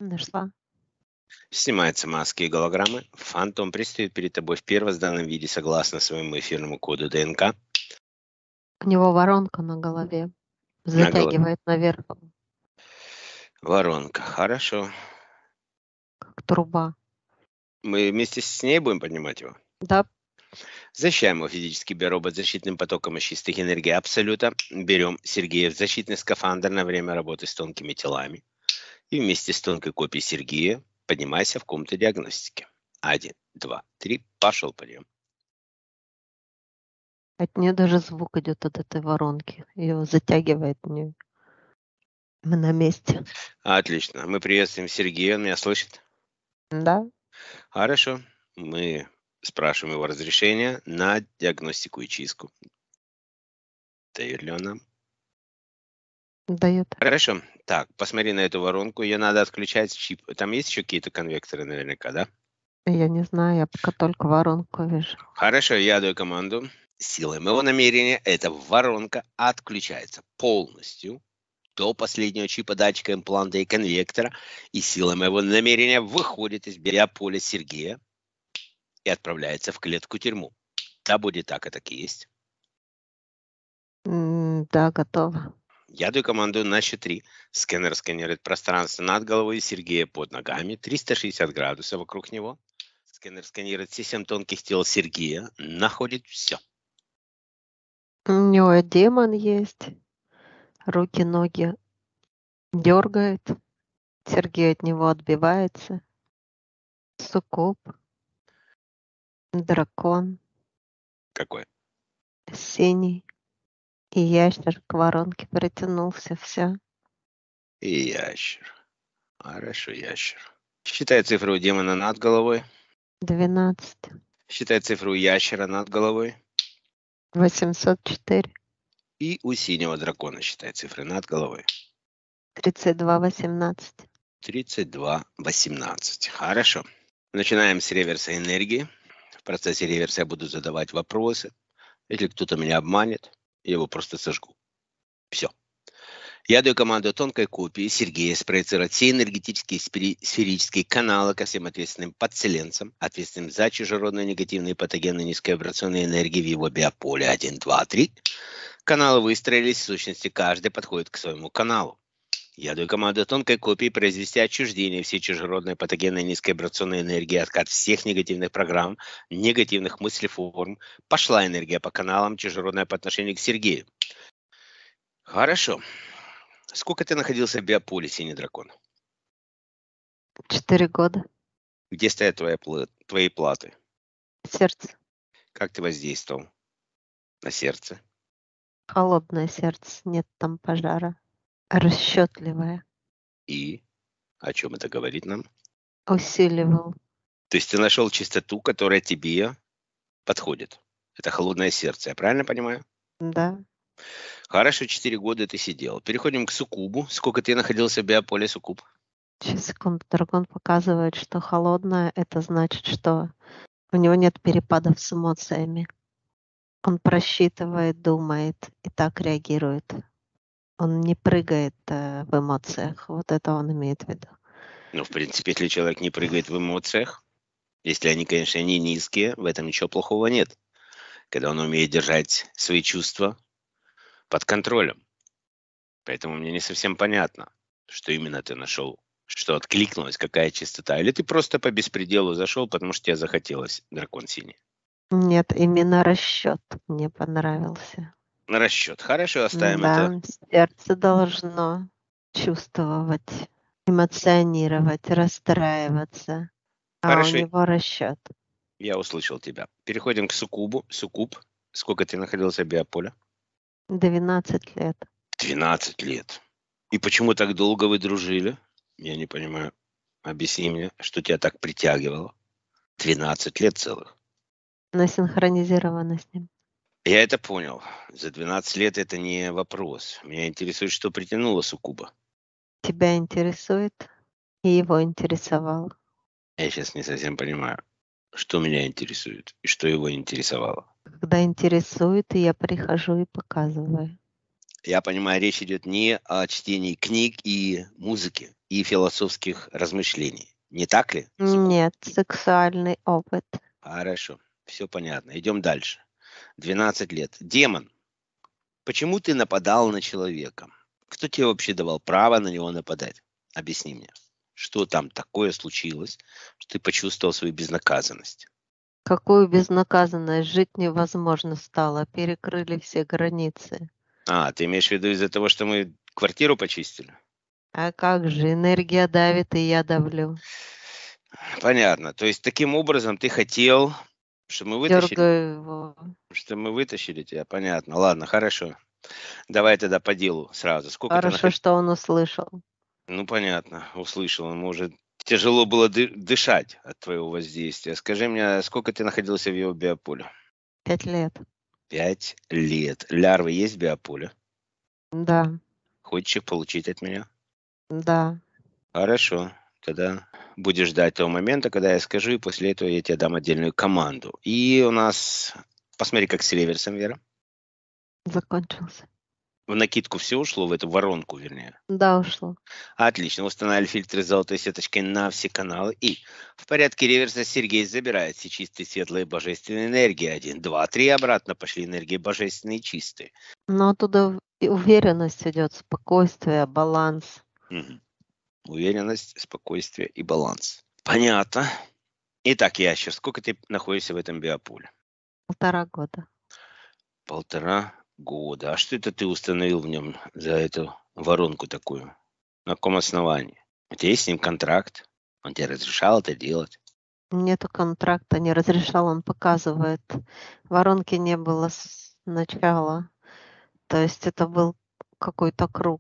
Нашла. Снимаются маски и голограммы. Фантом предстоит перед тобой в первозданном виде согласно своему эфирному коду ДНК. У него воронка на голове. На голове. Затягивает наверх, Воронка. Хорошо. как труба. Мы вместе с ней будем поднимать его. Да, Защищаем его физический биоробот защитным потоком из чистых энергий Абсолюта. Берем Сергея в защитный скафандр на время работы с тонкими телами. И вместе с тонкой копией Сергея поднимайся в комнату диагностики. 1, 2, 3. Пошел подъем. от нее даже звук идет от этой воронки. Ее затягивает в нее. Мы на месте. Отлично. Мы приветствуем Сергея. Он меня слышит? Да, Хорошо. Мы спрашиваем его разрешения на диагностику и чистку. Дает ли он нам? дает. Хорошо. Так, посмотри на эту воронку. Ее надо отключать. Чип. Там есть еще какие-то конвекторы наверняка, да? Я не знаю, я пока только воронку вижу. Хорошо, я даю команду. Силой моего намерения эта воронка отключается полностью до последнего чипа, датчика, импланта и конвектора. И силой моего намерения выходит из биополя Сергея и отправляется в клетку-тюрьму. Да, будет так, и так и есть. Да, готово. Я даю команду на счет 3. Сканер сканирует пространство над головой Сергея под ногами, 360 градусов вокруг него. Сканер сканирует все 7 тонких тел Сергея, находит все. У него демон есть. Руки, ноги дергает. Сергей от него отбивается. Суккуб. Дракон. Какой? Синий. И ящер к воронке притянулся. Все. И ящер. Хорошо, ящер. Считай цифру у демона над головой. 12. Считай цифру у ящера над головой. 804. И у синего дракона считай цифры над головой. 32, 18. 32, 18. Хорошо. Начинаем с реверса энергии. В процессе реверса я буду задавать вопросы. Если кто-то меня обманет, я его просто сожгу. Все. Я даю команду тонкой копии Сергея спроецировать все энергетические сферические каналы ко всем ответственным подселенцам, ответственным за чужеродные негативные патогенные низковибрационные энергии в его биополе 1, 2, 3. Каналы выстроились, в сущности, каждый подходит к своему каналу. Я даю команду тонкой копии произвести отчуждение всей чужеродной патогенной низковибрационной энергии, откат всех негативных программ, негативных мыслеформ. Пошла энергия по каналам, чужеродная по отношению к Сергею. Хорошо. Сколько ты находился в биополе, синий дракон? 4 года. Где стоят твои платы? Сердце. Как ты воздействовал на сердце? Холодное сердце. Нет там пожара. Расчетливое. И о чем это говорит нам? Усиливал. То есть ты нашел чистоту, которая тебе подходит. Это холодное сердце, я правильно понимаю? Да. Хорошо, 4 года ты сидел. Переходим к суккубу. Сколько ты находился в биополе суккуб? Сейчас, секунду. Дракон показывает, что холодное. Это значит, что у него нет перепадов с эмоциями. Он просчитывает, думает и так реагирует. Он не прыгает в эмоциях. Вот это он имеет в виду. Ну, в принципе, если человек не прыгает в эмоциях, если они, конечно, не низкие, в этом ничего плохого нет. Когда он умеет держать свои чувства под контролем. Поэтому мне не совсем понятно, что именно ты нашел, что откликнулось, какая частота. Или ты просто по беспределу зашел, потому что тебе захотелось, дракон синий. Нет, именно расчет мне понравился. На расчет. Хорошо, оставим это. Да, сердце должно чувствовать, эмоционировать, расстраиваться, а у Хорошо, него расчет. я услышал тебя. Переходим к суккубу. Суккуб. Сколько ты находился в биополе? 12 лет. 12 лет. И почему так долго вы дружили? Я не понимаю. Объясни мне, что тебя так притягивало. 12 лет целых. Насинхронизировано с ним. Я это понял. За 12 лет это не вопрос. Меня интересует, что притянуло суккуба. Тебя интересует, и его интересовало. Я сейчас не совсем понимаю, что меня интересует и что его интересовало. Когда интересует, я прихожу и показываю. Я понимаю, речь идет не о чтении книг и музыки, и философских размышлений. Не так ли, Суккуб? Нет, сексуальный опыт. Хорошо, все понятно. Идем дальше. 12 лет. Демон, почему ты нападал на человека? Кто тебе вообще давал право на него нападать? Объясни мне. Что там такое случилось, что ты почувствовал свою безнаказанность? Какую безнаказанность? Жить невозможно стало. Перекрыли все границы. А, ты имеешь в виду из-за того, что мы квартиру почистили? А как же, энергия давит, и я давлю. Понятно. То есть таким образом ты хотел, чтобы мы вытащили, Дергаю его. тебя? Понятно. Ладно, хорошо. Давай тогда по делу сразу. Сколько ты Хорошо, находил? что он услышал. Ну, понятно, услышал. Ему уже тяжело было дышать от твоего воздействия. Скажи мне, сколько ты находился в его биополе? 5 лет. 5 лет. Лярвы есть в биополе? Да, Хочешь их получить от меня? да. Хорошо. Тогда будешь ждать того момента, когда я скажу, и после этого я тебе дам отдельную команду. И у нас... Посмотри, как с реверсом, Вера. Закончился. В накидку все ушло, в эту воронку, вернее. Да, ушло. Отлично. Устанавливали фильтры с золотой сеточкой на все каналы. И в порядке реверса Сергей забирает все чистые, светлые, божественные энергии. 1, 2, 3. Обратно пошли энергии божественные и чистые. Но оттуда и уверенность идет, спокойствие, баланс. Мгм. Уверенность, спокойствие и баланс. Понятно. Итак, Ящер, сколько ты находишься в этом биополе? 1,5 года. 1,5 года. А что это ты установил в нем за эту воронку такую? На каком основании? У тебя есть с ним контракт? Он тебе разрешал это делать? Нету контракта, не разрешал, он показывает. Воронки не было с начала. То есть это был какой-то круг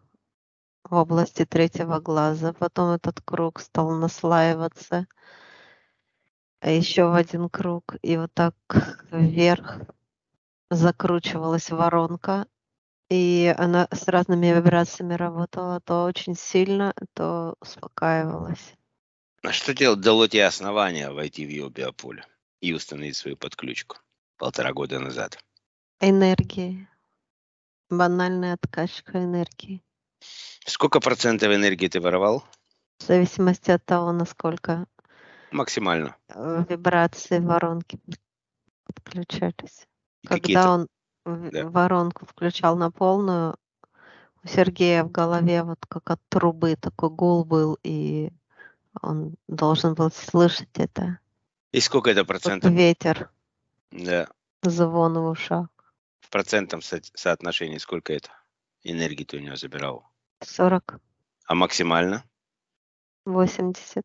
в области третьего глаза. Потом этот круг стал наслаиваться еще в один круг. И вот так вверх закручивалась воронка. И она с разными вибрациями работала. То очень сильно, то успокаивалась. А что дало тебе основание войти в его биополе и установить свою подключку 1,5 года назад? Энергии. Банальная откачка энергии. Сколько процентов энергии ты воровал? В зависимости от того, насколько Максимально. вибрации воронки подключались. И какие-то... Когда он Да. воронку включал на полную, у Сергея в голове вот как от трубы такой гул был, и он должен был слышать это, И сколько это как процентов? ветер, Да. звон в ушах. В процентном соотношении сколько это энергии ты у него забирал? 40, А максимально? 80.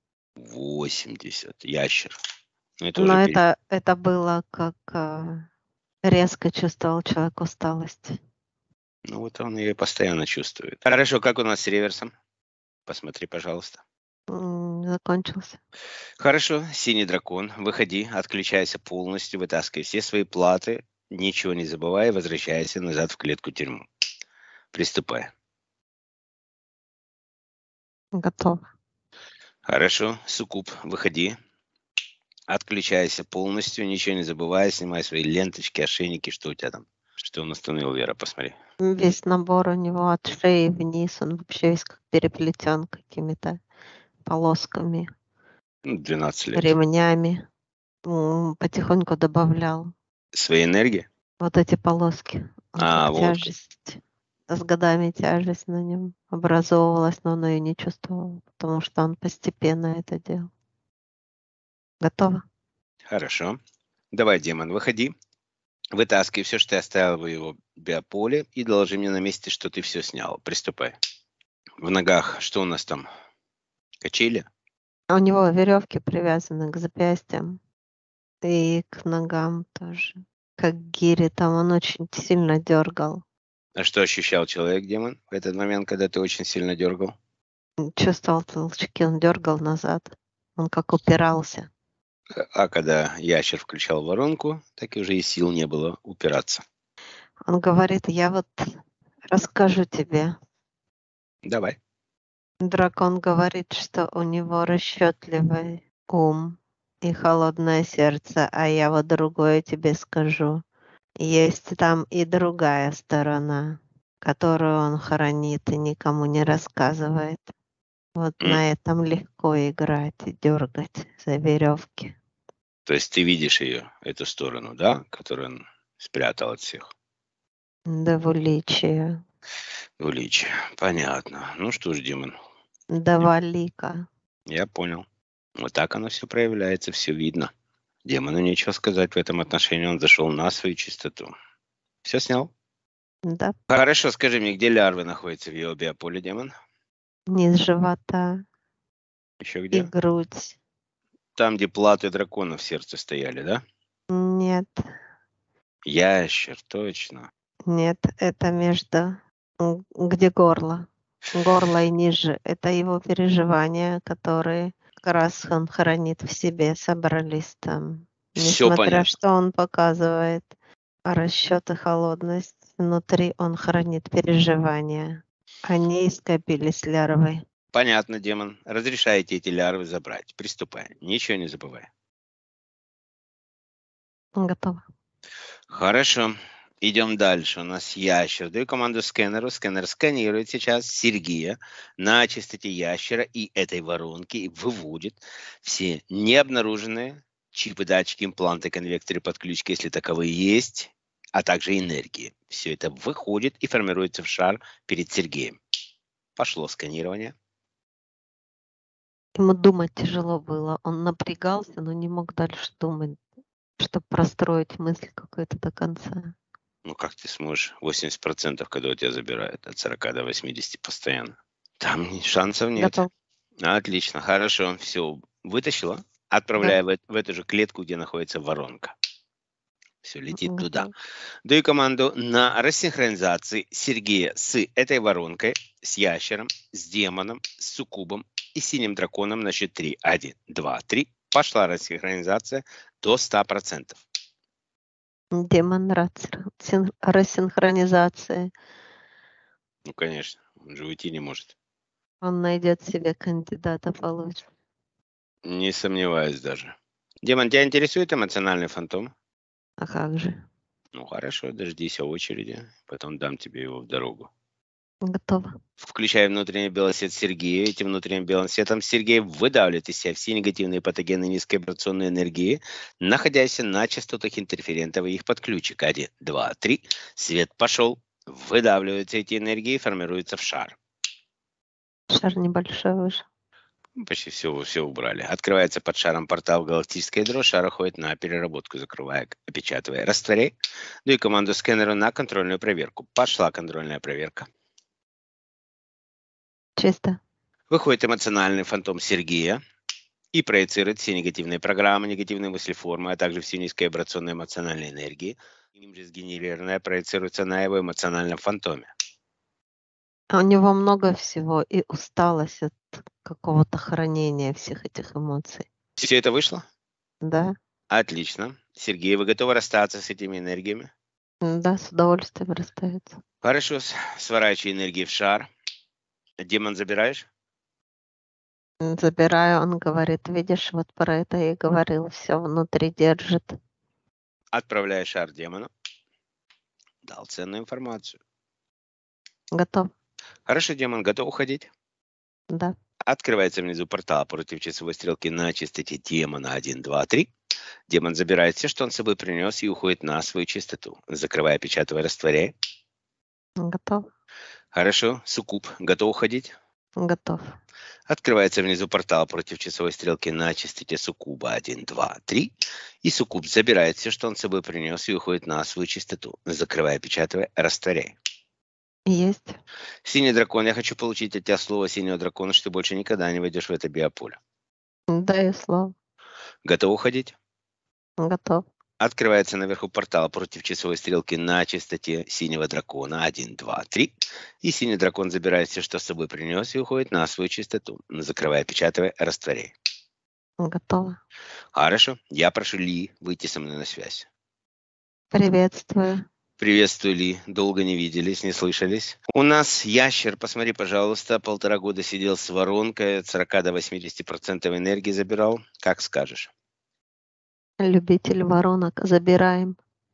80. Ящер. Ну, это уже Но это было как резко чувствовал человек усталость. Ну, вот он ее постоянно чувствует. Хорошо, как у нас с реверсом? Посмотри, пожалуйста. Закончился. Хорошо, синий дракон, выходи, отключайся полностью, вытаскивай все свои платы, ничего не забывай, возвращайся назад в клетку-тюрьму. Приступай. Готов. Хорошо, Суккуб, выходи, отключайся полностью, ничего не забывай, снимай свои ленточки, ошейники, что у тебя там. Что он установил, Вера, посмотри. Весь набор у него от шеи вниз, он вообще весь как переплетен какими-то полосками, 12 лет. ремнями. Потихоньку добавлял Своей энергии? вот эти полоски. Он как Вот. тяжесть. С годами тяжесть на нем образовывалась, но он ее не чувствовал, потому что он постепенно это делал. Готово? Хорошо. Давай, демон, выходи. Вытаскивай все, что ты оставил в его биополе, и доложи мне на месте, что ты все снял. Приступай. В ногах что у нас там? Качели? А у него веревки привязаны к запястьям и к ногам тоже. Как гири, там он очень сильно дергал. А что ощущал человек-демон в этот момент, когда ты очень сильно дергал? Чувствовал толчки, он дергал назад. Он как упирался. А когда ящер включал воронку, так и уже и сил не было упираться. Он говорит, я вот расскажу тебе. Давай. Дракон говорит, что у него расчетливый ум и холодное сердце, а я вот другое тебе скажу. Есть там и другая сторона, которую он хранит и никому не рассказывает. Вот М? на этом легко играть и дергать за веревки. То есть ты видишь ее, эту сторону, да, которую он спрятал от всех? Двуличие, Уличие. Понятно. Ну что ж, Димон, дволика. я понял. Вот так оно все проявляется, все видно. Демону нечего сказать в этом отношении, он зашел на свою чистоту. Все снял? Да, Хорошо, скажи мне, где лярвы находятся в его биополе, демон? низ живота Еще и где? грудь. Там, где платы дракона в сердце стояли, да? Нет, Ящер, точно. нет, это между, где горло. Горло и ниже. Это его переживания, которые как раз он хранит в себе, собрались там. Все Несмотря понятно. что он показывает расчет и холодность, внутри он хранит переживания. Они скопились лярвой. Понятно, демон. Разрешаете эти лярвы забрать. Приступай. Ничего не забывай. Готово. Хорошо. Идем дальше. У нас ящер. Даю команду скэнеру. Скэнер сканирует сейчас Сергея на частоте ящера и этой воронки и выводит все необнаруженные чипы, датчики, импланты, конвекторы, подключки, если таковые есть, а также энергии. Все это выходит и формируется в шар перед Сергеем. Пошло сканирование. Ему думать тяжело было. Он напрягался, но не мог дальше думать, чтобы простроить мысль какую-то до конца. Ну как ты сможешь 80%, когда у тебя забирают от 40 до 80 постоянно? Там шансов нет. Готов. Отлично, хорошо, все вытащила. Да, Отправляю в эту же клетку, где находится воронка. Все летит туда. готов. Даю команду на рассинхронизации Сергея с этой воронкой, с ящером, с демоном, с суккубом и синим драконом на счет 3. 1, 2, 3. Пошла рассинхронизация до 100%. Демон рассинхронизации. Ну, конечно, он же уйти не может. Он найдет себе кандидата получше. Не сомневаюсь даже. Демон, тебя интересует эмоциональный фантом? А как же? Ну, хорошо, дождись очереди, потом дам тебе его в дорогу. Готово. Включая внутренний белый свет Сергея, этим внутренним белым светом Сергей выдавливает из себя все негативные патогены низковибрационной энергии, находясь на частотах интерферентов и их подключек. 1, 2, 3. Свет пошел. Выдавливаются эти энергии и формируются в шар. Шар небольшой вышел. Почти все убрали. Открывается под шаром портал в галактическое ядро, шар уходит на переработку, закрывая, опечатывая, растворяй. Даю команду скэнеру на контрольную проверку. Пошла контрольная проверка. Чисто. Выходит эмоциональный фантом Сергея и проецирует все негативные программы, негативные мыслеформы, а также все низковибрационные эмоциональные энергии. Им же сгенерированное проецируется на его эмоциональном фантоме. А у него много всего и усталость от какого-то хранения всех этих эмоций. Все это вышло? Да? Отлично. Сергей, вы готовы расстаться с этими энергиями? Да, с удовольствием расстается. Хорошо, сворачивай энергии в шар. Демон забираешь? Забираю, он говорит, видишь, вот про это я и говорил, все внутри держит. Отправляю шар демону. Дал ценную информацию. Готов? Хорошо, демон, готов уходить? Да. Открывается внизу портал против часовой стрелки на частоте демона 1, 2, 3. Демон забирает все, что он с собой принес, и уходит на свою частоту. Закрывая, опечатывая, растворяя. Готов? Хорошо. Суккуб, готов уходить? Готов. Открывается внизу портал против часовой стрелки на частоте суккуба 1, 2, 3. И суккуб забирает все, что он с собой принес, и уходит на свою частоту. Закрывая, опечатывая, растворяя. Есть. Синий дракон, я хочу получить от тебя слово синего дракона, что ты больше никогда не войдешь в это биополе. Даю слово. Готов уходить? Готов. Открывается наверху портал против часовой стрелки на частоте синего дракона 1, 2, 3. И синий дракон забирает все, что с собой принес, и уходит на свою частоту. Закрывая, опечатывая, растворяя. Готово. Хорошо. Я прошу Ли выйти со мной на связь. Приветствую. Приветствую, Ли. Долго не виделись, не слышались. У нас ящер, посмотри, пожалуйста, 1,5 года сидел с воронкой, от 40 до 80% энергии забирал. Как скажешь. Любитель воронок. Забираем.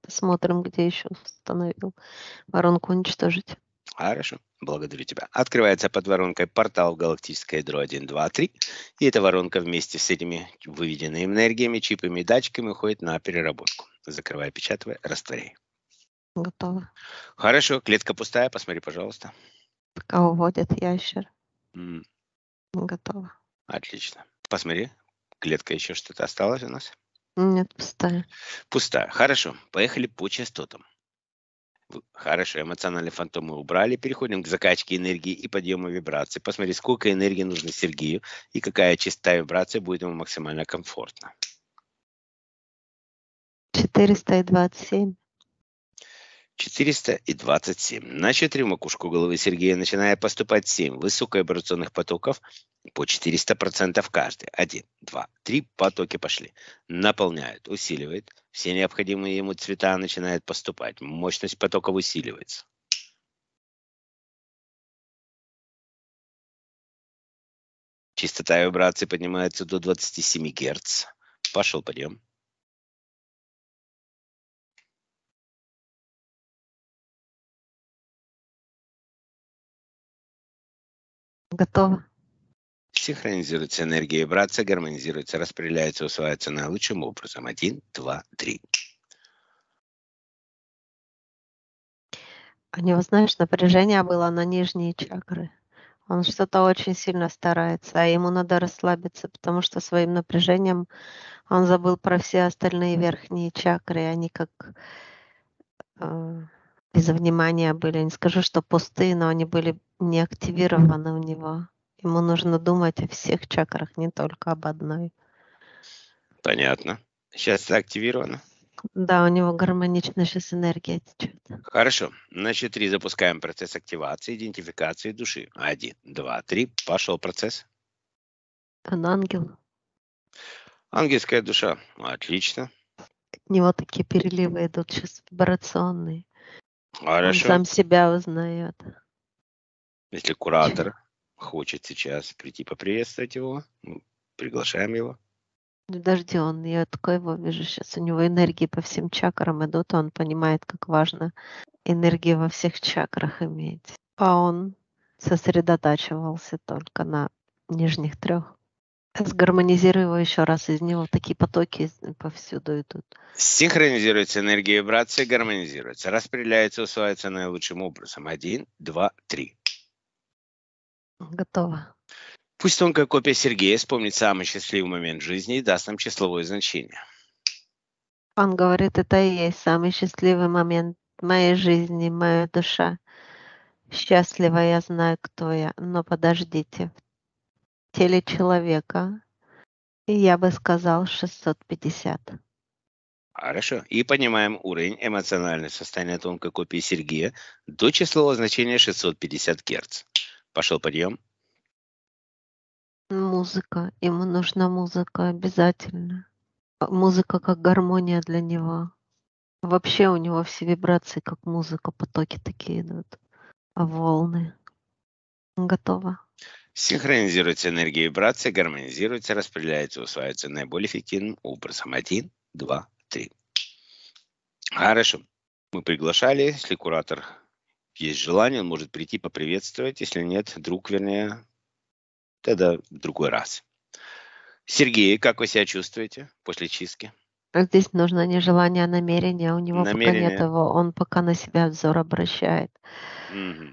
Смотрим, где еще установил. Воронку уничтожить. Хорошо, благодарю тебя. Открывается под воронкой портал в галактическое ядро 1, 2, 3. И эта воронка вместе с этими выведенными энергиями, чипами и датчиками уходит на переработку. Закрывай, печатывай, растворяй. Готово. Хорошо, клетка пустая, посмотри, пожалуйста. Пока уводит ящер. М, Готово. Отлично. Посмотри, клетка еще что-то осталось у нас? Нет, пустая. Пустая. Хорошо, поехали по частотам. Хорошо, эмоциональные фантомы убрали. Переходим к закачке энергии и подъему вибраций. Посмотри, сколько энергии нужно Сергею и какая частота вибрации будет ему максимально комфортна. 427. 427. На 4 макушку головы Сергея начинает поступать 7 высоковибрационных потоков по 400% каждый. 1, 2, 3 потоки пошли. Наполняют, усиливает. Все необходимые ему цвета начинают поступать. Мощность потоков усиливается. Частота вибрации поднимается до 27 Гц. Пошел подъем. Готово. Синхронизируется энергия вибрация, гармонизируется, распределяется, усваивается наилучшим образом. 1, 2, 3. У него, знаешь, напряжение было на нижние чакры. Он что-то очень сильно старается, а ему надо расслабиться, потому что своим напряжением он забыл про все остальные верхние чакры, и они как без внимания были. Не скажу, что пустые, но они были не активированы у него. Ему нужно думать о всех чакрах, не только об одной. Понятно. Сейчас это активировано. Да, у него гармонично сейчас энергия течет. Хорошо. На 4 запускаем процесс активации, идентификации души. 1, 2, 3. Пошел процесс. Он ангел. Ангельская душа. Отлично. От него такие переливы идут сейчас вибрационные. Он Хорошо. сам себя узнает. Если куратор хочет сейчас прийти поприветствовать его, приглашаем его. Подожди, я такой его вижу сейчас. У него энергии по всем чакрам идут, он понимает, как важно энергии во всех чакрах иметь. А он сосредотачивался только на нижних 3. Сгармонизируй его еще раз, из него такие потоки повсюду идут. Синхронизируется энергия вибрации, гармонизируется, распределяется, усваивается наилучшим образом. 1, 2, 3. Готово. Пусть тонкая копия Сергея вспомнит самый счастливый момент жизни и даст нам числовое значение. Он говорит, это и есть самый счастливый момент моей жизни, моя душа. Счастлива, я знаю, кто я. Но подождите, в теле человека я бы сказал 650. Хорошо. И поднимаем уровень эмоционального состояния тонкой копии Сергея до числового значения 650 Гц. Пошел подъем. Музыка. Ему нужна музыка обязательно. Музыка как гармония для него. Вообще у него все вибрации как музыка, потоки такие идут. Волны. Готово. Синхронизируется энергия вибрации, гармонизируется, распределяется, усваивается наиболее эффективным образом. 1, 2, 3. Хорошо. Мы приглашали. Если куратор есть желание, он может прийти поприветствовать. Если нет, друг, вернее, тогда в другой раз. Сергей, как вы себя чувствуете после чистки? Здесь нужно не желание, а намерение. У него пока нет Намерение. его. Он пока на себя взор обращает. Мгм.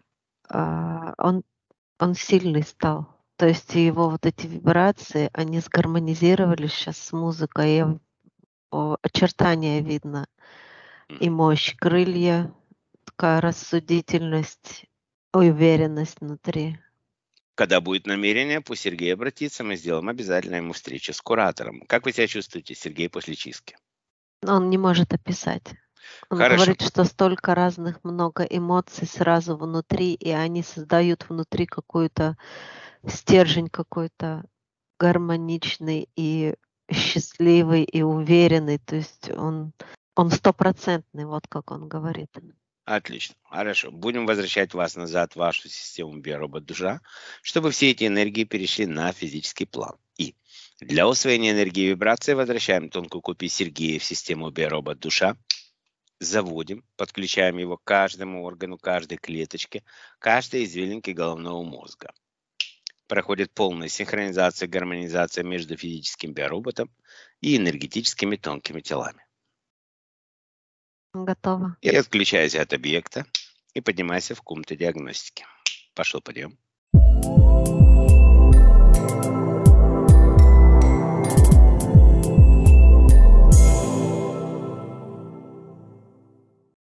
Он сильный стал. То есть его вот эти вибрации, они сгармонизировались сейчас с музыкой. И очертания видно. И мощь крылья, такая рассудительность, уверенность внутри. Когда будет намерение, пусть Сергей обратится, мы сделаем обязательно ему встречу с куратором. Как вы себя чувствуете, Сергей, после чистки? Он не может описать. Он Хорошо. говорит, что столько разных много эмоций сразу внутри, и они создают внутри какой-то стержень какой-то гармоничный и счастливый и уверенный. То есть он 100%, вот как он говорит. Отлично. Хорошо. Будем возвращать вас назад в вашу систему биоробот-душа, чтобы все эти энергии перешли на физический план. И для усвоения энергии вибрации возвращаем тонкую копию Сергея в систему биоробот-душа. заводим, подключаем его к каждому органу, каждой клеточке, каждой извилинке головного мозга. Проходит полная синхронизация, гармонизация между физическим биороботом и энергетическими тонкими телами. Готово. И отключайся от объекта и поднимайся в комнату диагностики. Пошел подъем.